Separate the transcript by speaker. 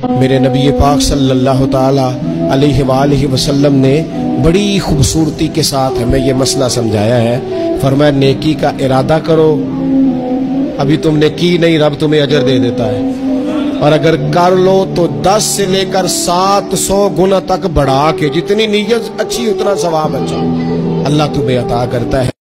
Speaker 1: मेरे नबी पाक सल्लल्लाहु ताला अलैहि वसल्लम ने बड़ी खूबसूरती के साथ हमें ये मसला समझाया है। फरमाया नेकी का इरादा करो, अभी तुमने की नहीं, रब तुम्हें अजर दे देता है, और अगर कर लो तो 10 से लेकर 700 गुना तक बढ़ा के, जितनी नीयत अच्छी उतना सवाब अच्छा अल्लाह तुम्हें अता करता है।